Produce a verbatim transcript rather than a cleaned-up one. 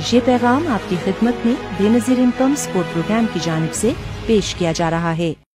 ये पैगाम आपकी खिदमत में बेनज़ीर इनकम सपोर्ट प्रोग्राम की जानिब से पेश किया जा रहा है।